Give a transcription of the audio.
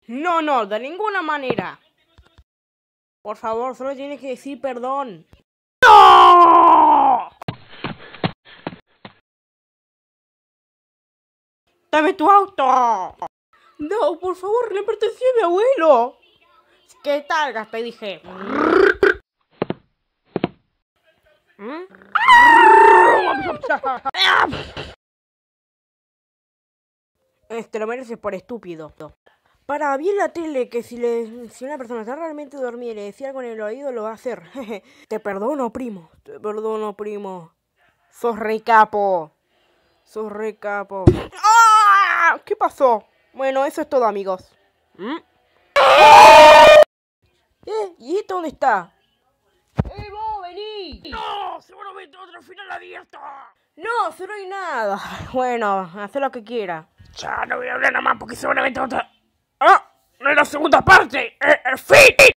No, no, de ninguna manera. Por favor, solo tienes que decir perdón. ¡No! ¡Dame tu auto! No, por favor, le pertenecía a mi abuelo. ¿Qué tal? Te dije. Lo mereces por estúpido. Para, vi en la tele que si una persona está realmente dormida y le decía algo en el oído, lo va a hacer. Te perdono, primo. Te perdono, primo. Sos re capo. Sos re capo. ¡Ah! ¿Qué pasó? Bueno, eso es todo, amigos. ¿Y esto dónde está? ¡Vos, vení! ¡No! ¡Seguramente otro final abierto! No, si no hay nada. Bueno, haz lo que quiera. Ya no voy a hablar nada más porque seguramente otra... ¡Ah! ¡No es la segunda parte! ¡Fin!